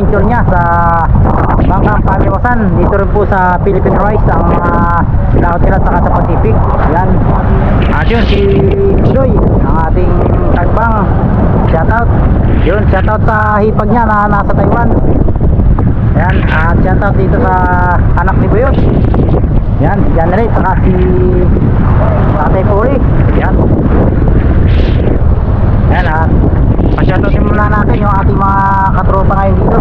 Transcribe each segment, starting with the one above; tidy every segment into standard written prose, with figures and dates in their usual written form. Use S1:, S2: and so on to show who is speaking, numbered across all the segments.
S1: adventure niya sa Bangkang Pamiwasan. Dito rin po sa Philippine Rice ang laot nila saka sa Pacific. Yan. At yun si Joy, ang ating tagbang. Shoutout. Yun, shoutout sa hipag niya na nasa Taiwan. Yan, at shoutout dito sa anak ni Buyot. Yan, si John Ray, saka si Tatay Puri. Yan. Yan, at pa-shoutoutin muna natin yung ating mga katropa ngayon dito.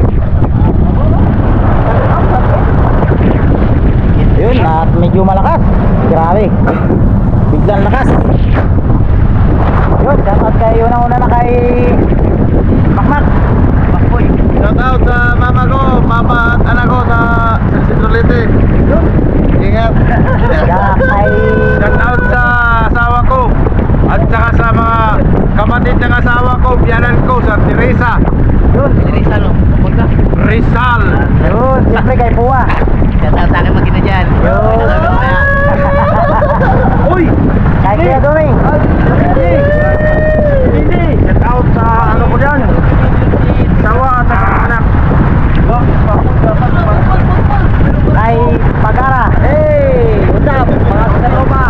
S1: Yun, at medyo malakas. Grabe, biglang lakas. Yun, shoutout kayo una na kay Makmak. Makboy.
S2: Shoutout sa mama ko, papa at anak ko sa Sitrolite.
S1: Yun.
S2: Ingat. Shoutout sa asawa ko at saka sa mga kapatid ng asawa ko, biyanan ko sa Teresa.
S1: Yun, si Rizal, no? Punta.
S2: Rizal.
S1: Yun, siyempre kay Puwa.
S3: Shoutout sa akin magina dyan.
S1: Yun.
S2: Uy!
S1: Kay Kuya Domi.
S2: Hindi! Shoutout sa ano ko dyan, sawa at anak.
S1: Kay Pagara. Hey! What's up? Mga katropa.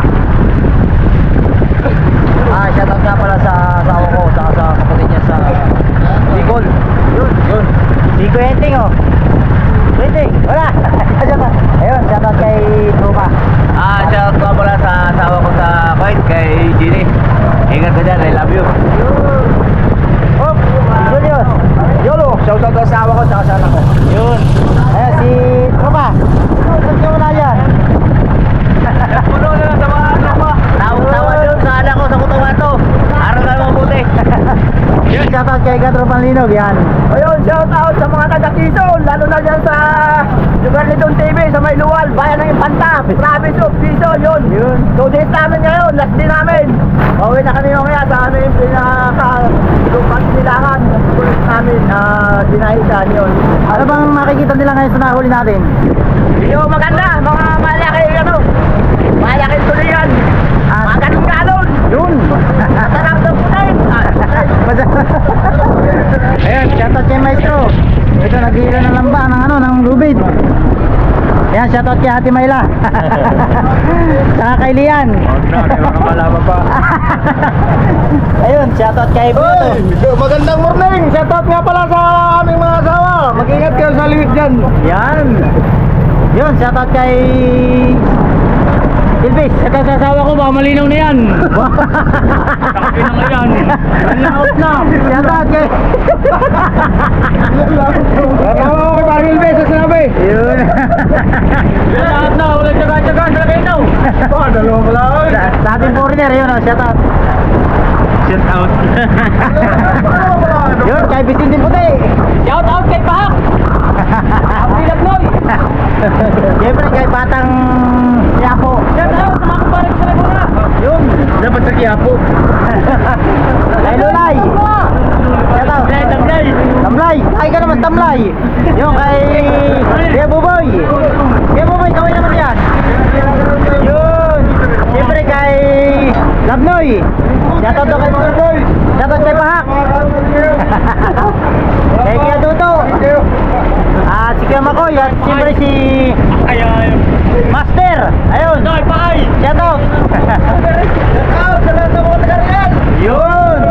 S1: Shoutout nga pala sa asawa ko, saka sa kapatid niya sa Bicol. Yun. Si Quenting, oh. Quenting, wala. Ayun, shoutout kay Trupa.
S3: Shoutout nga pala sa asawa ko sa Kuwait, kay Ginny. Ingat ka dyan, I love you.
S1: Oh, Julius.
S2: Yolo, shoutout sa asawa ko saka sa anak ko.
S1: Yun. Ayan, si Trupa. Saan ka wala yan?
S3: Puno na lang sa mga anak mo. Tawa doon sa anak ko sa Cotabato. Araw ka mabuti.
S1: Yun, shoutout kay Gatro Panlinog, yan.
S2: Ayun, shoutout sa mga taga-Quezon, lalo na dyan sa lugar ni Don TV, sa Mayluwal, bayan ng Infanta, province of Quezon, yun. So, date namin ngayon, last day namin. Pauwi na kami mamaya sa aming pinaka-lupang nilangan. Kulit namin, dinahisan yun.
S1: Ano bang makikita nila ngayon sa nahuli natin?
S2: Yung maganda, mga malaki, malaki tuloyan. Mga ganun-ganon.
S1: Yun.
S2: Masarap daw po tayo.
S1: Ayan, shoutout kay Maestro. Ito, nag-iila ng lamba ng lubid. Ayan, shoutout kay Ate Mayla. Saka kay Lian. Ayun, shoutout kay Buto.
S2: Magandang morning. Shoutout nga pala sa aming mga asawa. Mag-ingat kayo sa liwit dyan.
S1: Yan. Yun, shoutout kay Silvis.
S3: Saka sa asawa ko, baka malinaw na yan. Nakapinang na yan.
S1: Out na. Shoutout kay
S2: Kasama ko kay Parang Silvis sa sinabi.
S1: Yun.
S3: Lahat na, walang tsaga-tsaga, talaga ikaw.
S2: Dalawang pala.
S1: Sa ating foreigner, yun, shoutout.
S3: Shout out.
S1: Yun, kay Vicente Puti.
S3: Shout out kay Pahak. Ang Pilapnoy.
S1: Siyempre kay Batang Yapo.
S3: Shout out sa mga kumparing sa Laguna.
S1: Yun.
S2: Dapat sa Quiapo.
S1: Kay Lulay. Shoutout.
S3: Tamlay.
S1: Tamlay. Ay ka naman, Tamlay. Yung kay Kuya Buboy. Kuya Buboy, kaway naman yan. Yun. Siyempre kay Labnoy. Shoutout daw kay Buboy. Shoutout kay Pahak. Kay Kuya Duto. At si Kuya Makoy. At siyempre si Master. Ayun.
S3: Ay, paay.
S1: Shoutout.
S2: Shoutout sa lahat ng mga taga-real.
S1: Yun.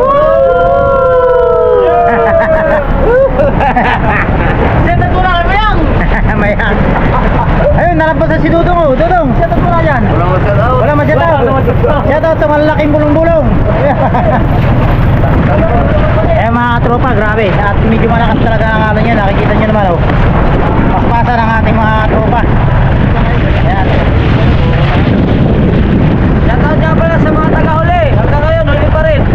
S3: Shout mo na kami yan.
S1: Mayang. Ayun, nalabas na si Dudong, oh. Dudong, shoutout mo na yan. Wala ma-shoutout. Shoutout sa malalaking bulong-bulong. Eh mga tropa, grabe. At medyo malakas talaga ang ano niya. Nakikita niyo naman, oh. Paspasa ng ating mga tropa. Ayan.
S3: Shoutout nga pala sa mga taga-huli. Hanggang ngayon, huli pa rin.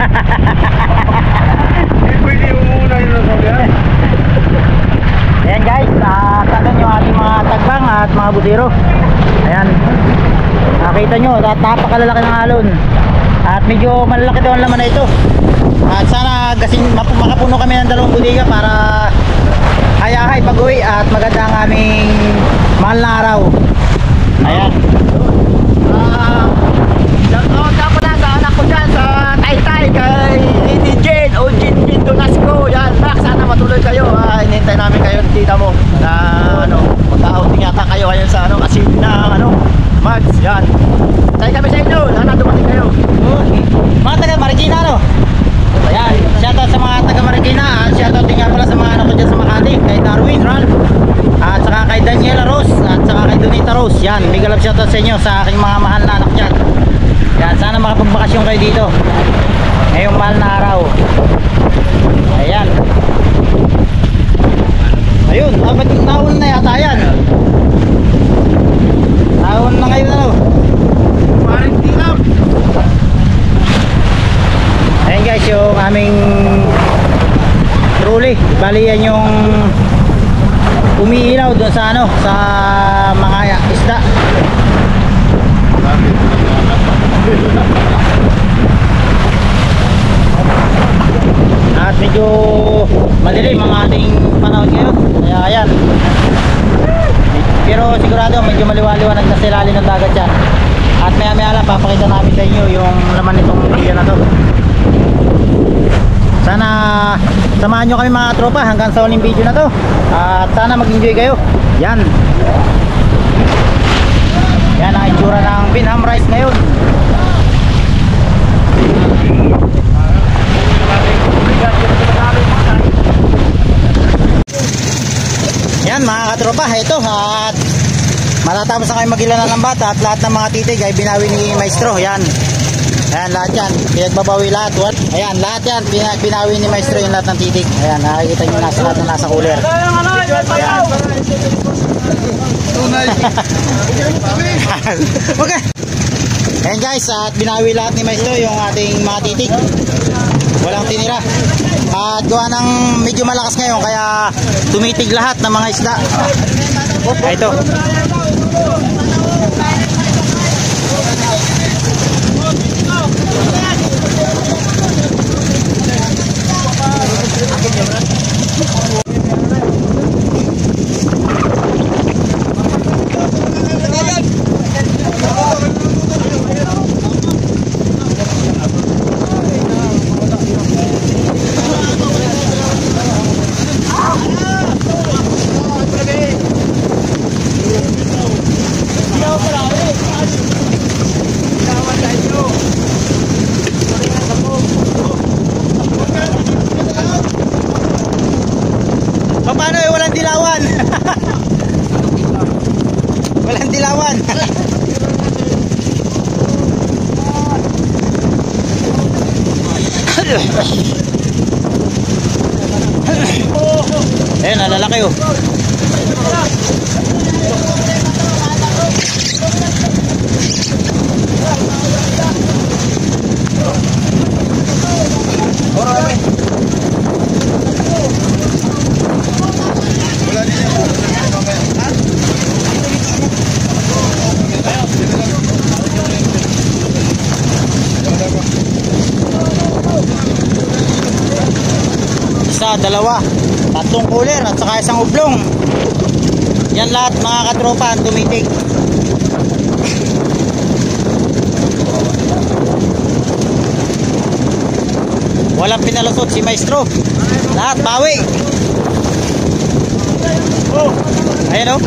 S2: Pwede mo muna yun sa sabihan.
S1: Ayan guys, nakakatan yung ating mga tagbang at mga budiro. Ayan. Nakita nyo, at napakalalaki ng alon. At medyo malalaki daw ang laman na ito. At sana makapuno kami ng 2 budiga para hayahay pag-uwi at maganda ang aming mahal na araw. Ayan.
S2: Shoutout nga pala sa anak ko dyan sa Taytay kay Lady Jane o Jin Donasco. Yan, Max, sana matuloy kayo.
S1: sa inyo, sa aking mga mahal na anak dyan. Yan, sana makapagbakasyon kayo dito ngayong mahal na araw. Ayan. Ayun, ba't nauna na yata yan? Nauna na ngayon ano? Ayan guys, yung aming truly, bali yan yung umiilaw doon sa ano, sa mga isda. At medyo madilim ang ating panahon ngayon, kaya ayan. Pero sigurado medyo maliwaliwanag na sa ilalim ng dagat yan. At maya maya lang papakita namin sa inyo yung laman nitong video na to. Sana samahan nyo kami mga tropa hanggang sa huling video na to. At sana mag-enjoy kayo. Yan. Yan ang itsura ng Binham Rice ngayon. Yan mga katropa, ito at matatapos na kayo magilanan ng bata at lahat ng mga titig ay binawi ni Maestro. Yan. Ayan, lahat yan. Pinagbabawi lahat. What? Ayan, lahat yan. Pinawi ni Maestro yung lahat ng titig. Ayan, nakikita nyo nasa lahat na nasa cooler. Ayan. Okay. Ayan guys, at binawi lahat ni Maestro yung ating mga titig. Walang tinira. At gawa ng medyo malakas ngayon kaya tumitig lahat ng mga isda. Ito. Paano eh, walang dilawan? Walang dilawan. Eh, nalalaki oh. Isa, dalawa, tatlong cooler at saka isang ublong. Yan lahat mga katropa ang tumitig. Walang pinalusot si Maestro. Lahat bawi. Ayan o.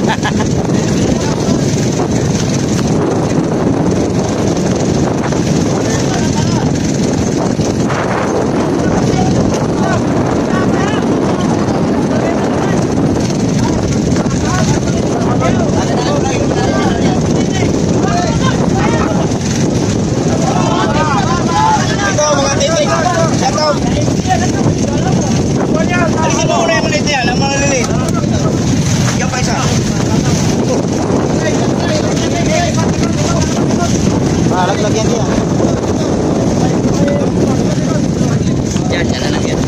S1: Lagyan dia. Yan, yan na lang yan.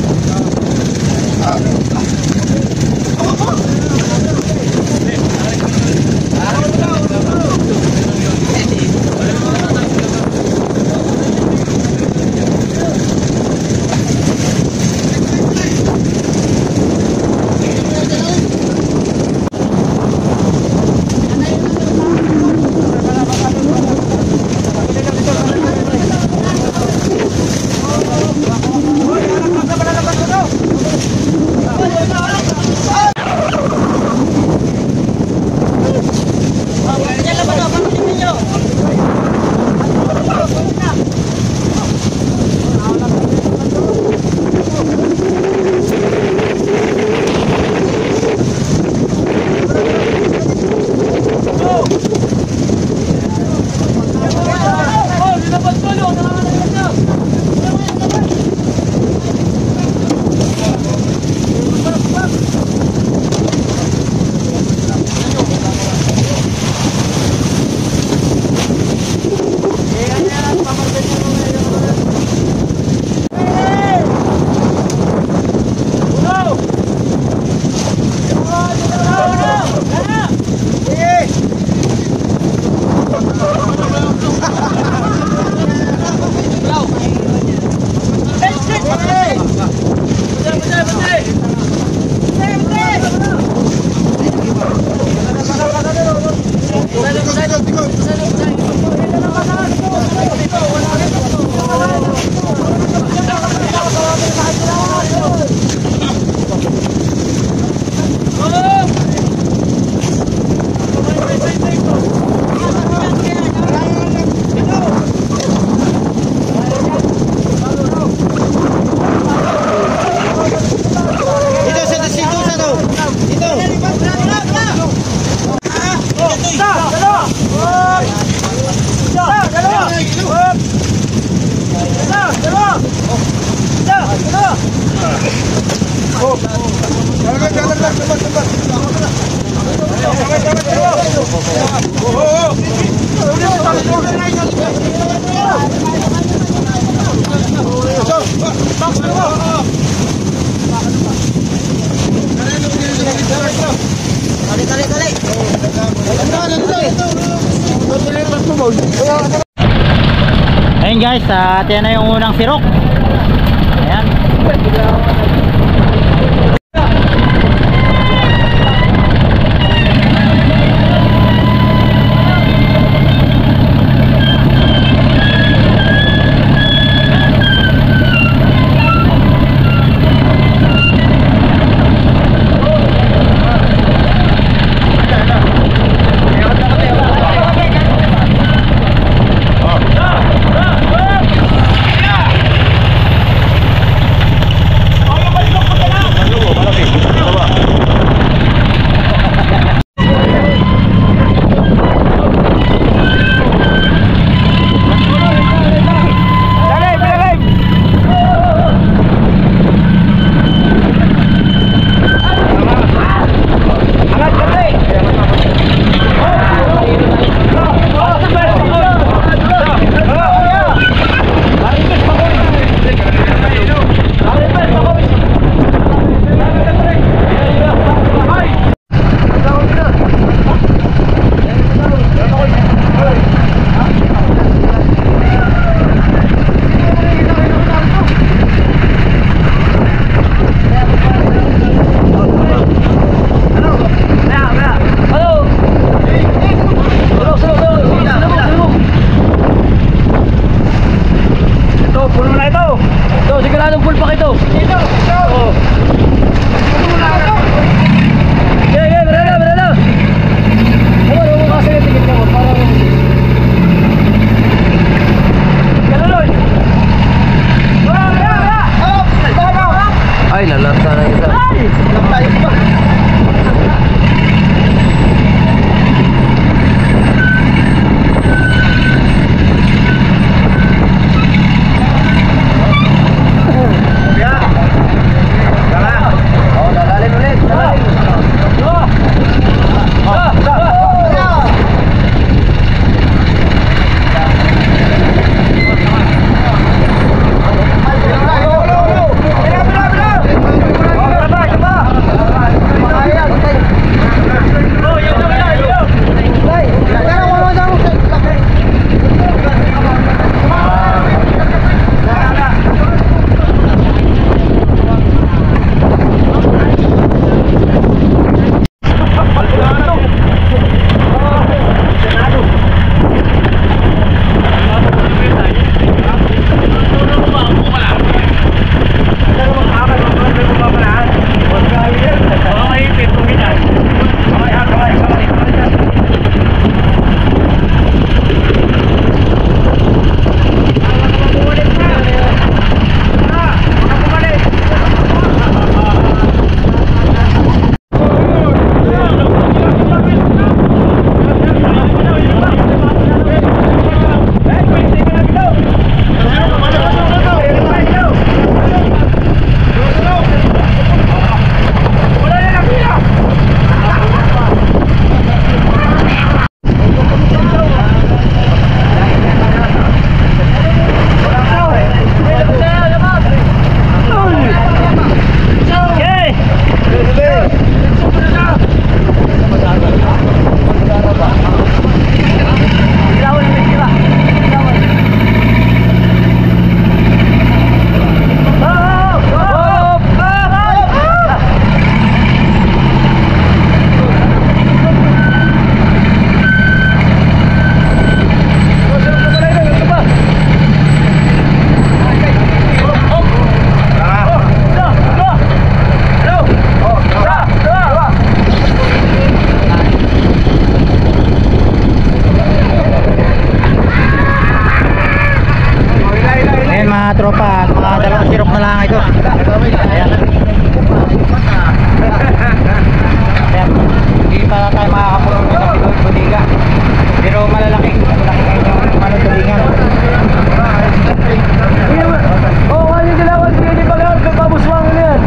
S1: Ayun guys, yan na yung unang sirok. Ayan. tropa, mga dalawang sirok na lang ito. Ayan. Ayan. Hindi pa tayo makakapuno ng budiga. Pero malalaki ngayon yung ano, tulingan.
S2: Oo, kanya galawan, hindi pa lang, kapabuswang na yan.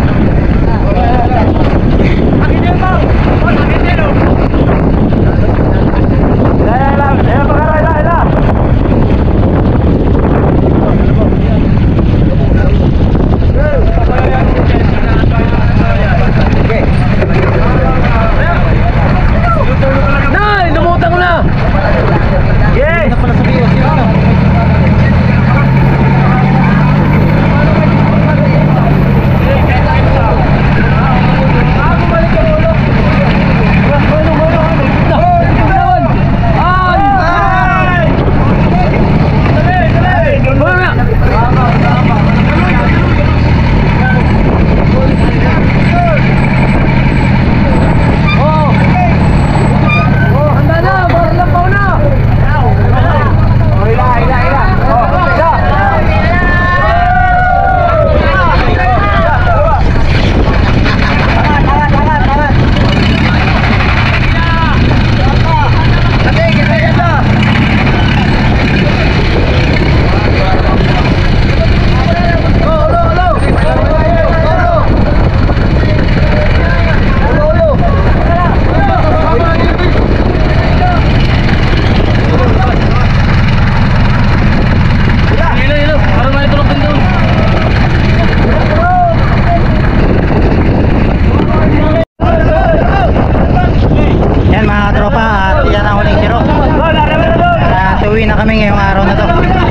S1: araw na to.